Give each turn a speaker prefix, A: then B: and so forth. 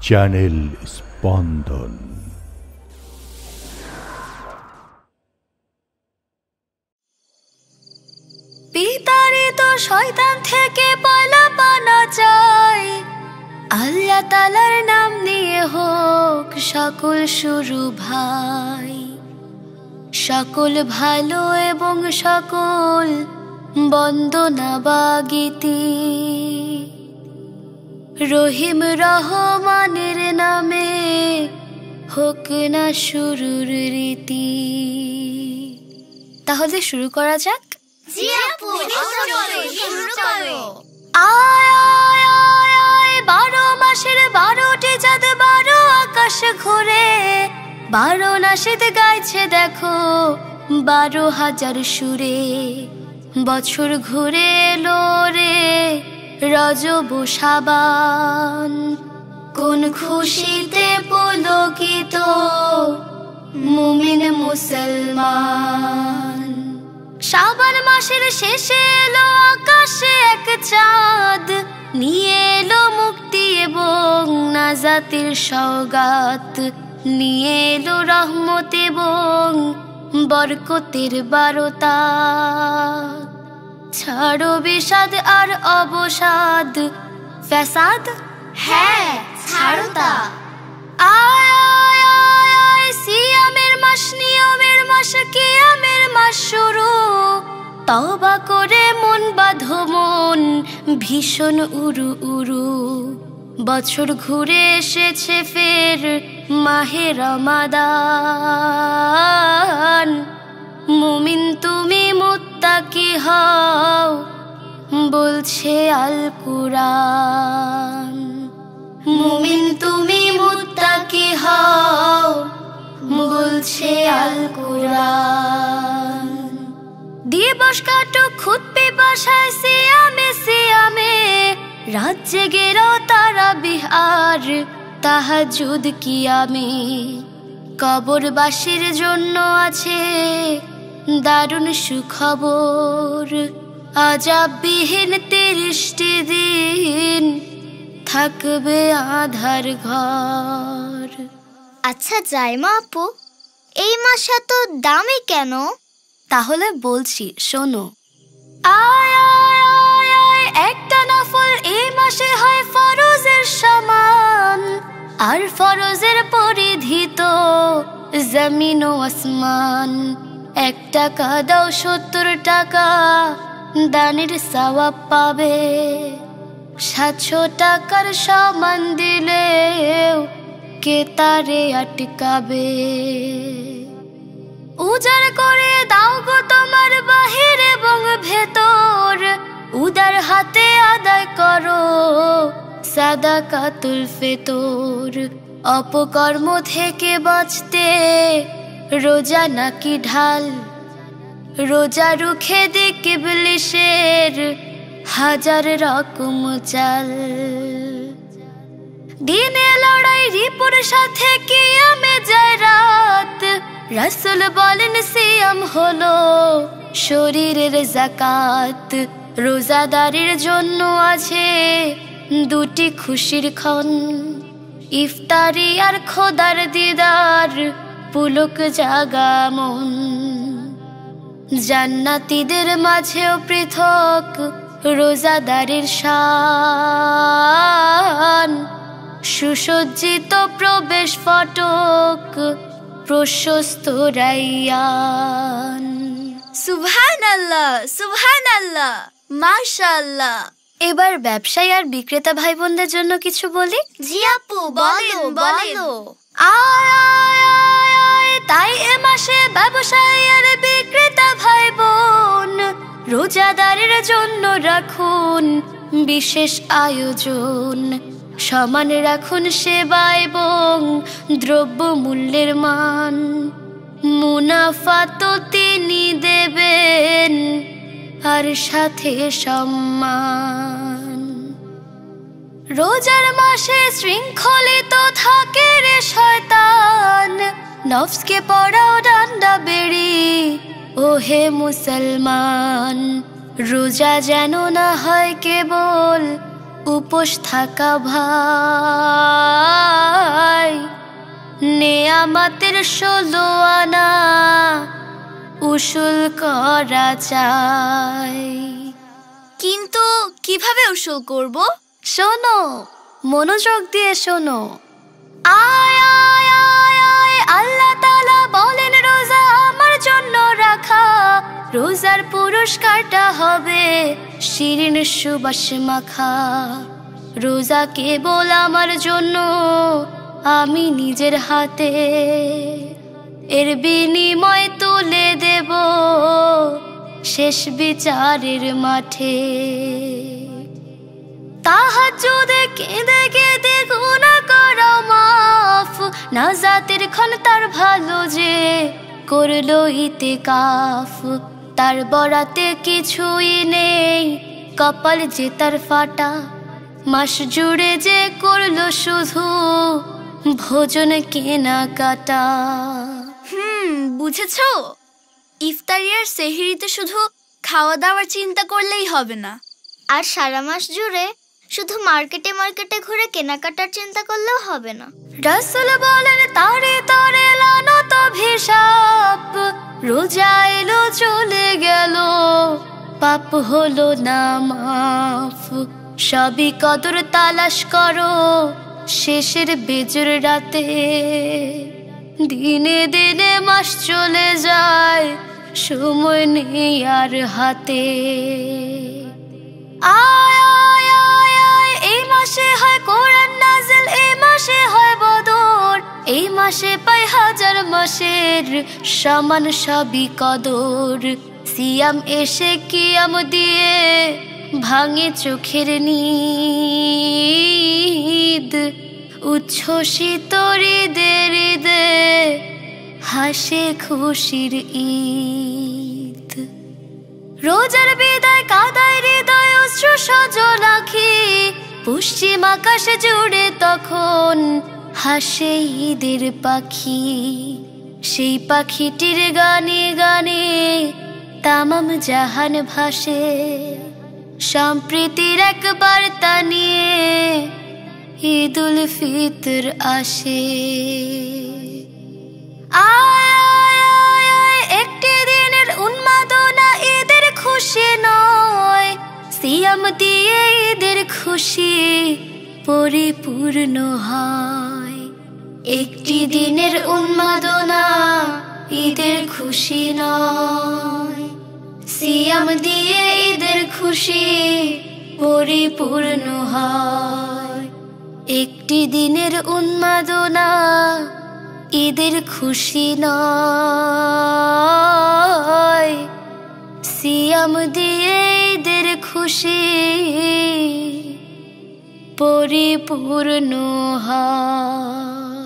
A: Channel স্পন্দন।
B: বিতাড়িত শয়তান থেকে পালানো চাই, আল্লাহ তাআলার নাম নিয়ে হোক সকল শুরু ভাই। সকল ভালো এবং সকল বন্দনা বা গীতি রহিম রহমানের নামে হোক না শুরুর রীতি। তাহলে শুরু করা যাক।
C: জি আপু, শুরু করো।
B: আয় আয় আয় আয় 12 মাসের 12টি চাঁদ 12 আকাশ ঘুরে, 12 নাশিদ গাইছে দেখো 12,000 সুরে। বছর ঘুরে এলো রে রজব শাবান, কোন খুশিতে পুলকিত মুমিন মুসলমান। শাবান মাসের শেষে এলো আকাশে এক চাঁদ, নিয়ে এলো মুক্তি এবং নাজাতের সওগাত, নিয়ে এলো রহমত এবং বরকতের বারতা। ছাড়ো বিষাদ আর অবসাদ, ফ্যাসাদ
C: হ্যাঁ, ছাড়ো তা।
B: আয় আয় আয় আয় সিয়ামের মাস, নিয়মের মাস, কিয়ামের মাস শুরু। তওবা করে মন বাঁধো মন, ভীষণ উরু উরু। বছর ঘুরে এসেছে ফের মাহে রমাদান। মুমিন তুমি মুত্তাকি হও বলছে আল কুরআন। মুমিন তুমি মুত্তাকি হও বলছে আল কুরআন। দিবস কাটো খুদ পিপাসায় সিয়ামে সিয়ামে, রাত জেগে রও তারাবিহ আর তাহাজ্জুদ কিয়ামে। কবরবাসীর জন্য আছে দারুণ সুখবর, আযাববিহীন 30টি দিন থাকবে আধার ঘর।
C: আচ্ছা জাইমা আপু, এই মাস এত দামি কেন?
B: তাহলে বলছি শোনো। আয় আয় আয় আয় একটা নফল এই মাসে হয় ফরজের সমান, আর ফরজের পরিধি তো জমিন ও আসমান। 1 টাকা দাও 70 টাকা দানের সওয়াব পাবে, 700 টাকার সমান দিলেও কে তারে আটকাবে। উজাড় করে দাও গো তোমার বাহির এবং ভেতর, উদার হাতে আদায় করো সাদাকাতুল ফিতর। অপকর্ম থেকে বাঁচতে রোজা নাকি ঢাল, রোজা রুখে দিক ইবলিসের 1000 রকম চাল। দিনে লড়াই রিপুর সাথে কিয়ামে যায় রাত, রাসূল বলেন সিয়াম হলো শরীরের যাকাত। রোজাদারের জন্য আছে 2টি খুশির ক্ষণ, ইফতারি আর খোদার দিদার, পুলক জাগা মন। জান্নাতীদের মাঝেও পৃথক রোজাদারের শান, সুসজ্জিত প্রবেশ ফটক, প্রশস্ত রাইয়ান।
C: সুবহানাল্লাহ, সুবহানাল্লাহ, মাশাআল্লাহ।
B: এবার ব্যবসায়ী আর বিক্রেতা ভাই বোনদের জন্য কিছু বলি।
C: জি আপু, বলো বলো।
B: আয় আয় আয় আয় তাই এ মাসে ব্যবসায়ী আর বিক্রেতা ভাই বোন রোজাদারের জন্য রাখুন বিশেষ আয়োজন। সমান রাখুন সেবা এবং দ্রব্য মূল্যের মান, মুনাফা তো তিনি দেবেন আর সাথে সম্মান। রোজার মাসে শৃঙ্খলিত থাকে রে শয়তান, নফসকে পড়াও ডান্ডা বেড়ি ও হে মুসলমান। রোজা যেন না হয় কেবল উপোস থাকা ভাই নেয়ামতের 16 আনা উসুল করা চাই। কিন্তু কিভাবে উসুল করব? শোনো, মনোযোগ দিয়ে শোনো। আয় আয় আয় আয়, আল্লাহ তাআলা বলেন রোজা আমার জন্য রাখা, রোজার পুরস্কারটা হবে শিরিন সুবাস মাখা। রোজা কেবল আমার জন্য, আমি নিজের হাতে এর বিনিময় তুলে দেব শেষ বিচারের মাঠে। তাহাজ্জুদে কেঁদে কেঁদে গুনাহ করা মাফ, নাজাতের ক্ষণ তার ভালো যে করলো ইতিকাফ। তার বরাতে কিছুই নেই, কপাল যে তার ফাটা, মাস জুড়ে যে করলো শুধু ভোজন কেনাকাটা। বুঝেছো? ইফতারি আর সেহরিতে শুধু খাওয়া দাওয়ার চিন্তা করলেই হবে না,
C: আর সারা মাস জুড়ে শুধু মার্কেটে মার্কেটে ঘুরে কেনাকাটার চিন্তা করলেও হবে না।
B: রাসূল বলেন তারে তারে লানত অভিশাপ, রোজা এলো চলে গেল পাপ হলো না মাফ। সবই কদর তালাশ করো শেষের বেজর রাতে, দিনে দিনে মাস চলে যায় সময় নেই আর হাতে। আয় আয় আয় আয়, এই মাসে হয় কোরআন নাযিল, এই মাসে হয় বদর, এই মাসে পাই হাজার মাসের সমান সবই কদর। সিয়াম এসে কিয়াম দিয়ে ভাঙে চোখের নিদ, উচ্ছ্বসিত হৃদয়ে হৃদয়ে হাসে খুশির ঈদ। রোজার বিদায় কাদায় হৃদয় অশ্রু সজল আঁখি, পশ্চিম আকাশ জুড়ে তখন হাসে ঈদের পাখি। সেই পাখিটির গানে গানে তামাম জাহান ভাসে, সম্প্রীতির এক বার্তা নিয়ে ঈদুল ফিতর আসে। আয় আয় আয় আয়, একটি দিনের উন্মাদনা ঈদের খুশি নয়, সিয়াম দিয়ে ঈদের খুশি পরিপূর্ণ হয়। একটি দিনের উন্মাদনা ঈদের খুশি নয়, সিয়াম দিয়ে ঈদের খুশি পরিপূর্ণ হয়। একটি দিনের উন্মাদনা ঈদের খুশি নয়, সিয়াম দিয়ে ঈদের খুশি পরিপূর্ণ হয়।